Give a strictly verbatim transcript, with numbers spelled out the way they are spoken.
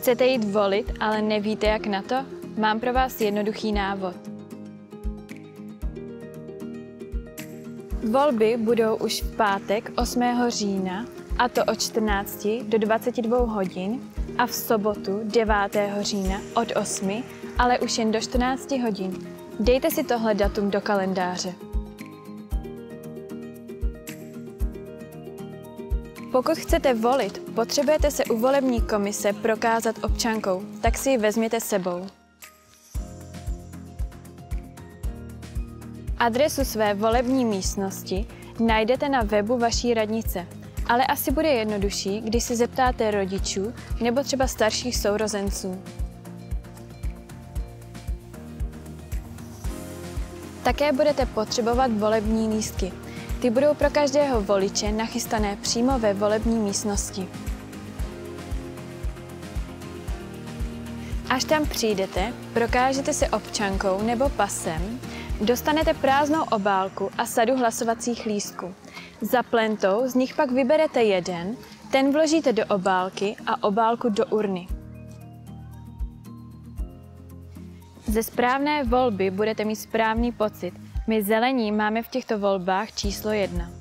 Chcete jít volit, ale nevíte, jak na to? Mám pro vás jednoduchý návod. Volby budou už v pátek osmého října, a to od čtrnácti do dvaceti dvou hodin, a v sobotu devátého října od osmi, ale už jen do čtrnácti hodin. Dejte si tohle datum do kalendáře. Pokud chcete volit, potřebujete se u volební komise prokázat občankou, tak si ji vezměte sebou. Adresu své volební místnosti najdete na webu vaší radnice, ale asi bude jednodušší, když se zeptáte rodičů nebo třeba starších sourozenců. Také budete potřebovat volební lístky. Ty budou pro každého voliče nachystané přímo ve volební místnosti. Až tam přijdete, prokážete se občankou nebo pasem, dostanete prázdnou obálku a sadu hlasovacích lístků. Za plentou z nich pak vyberete jeden, ten vložíte do obálky a obálku do urny. Ze správné volby budete mít správný pocit. My zelení máme v těchto volbách číslo jedna.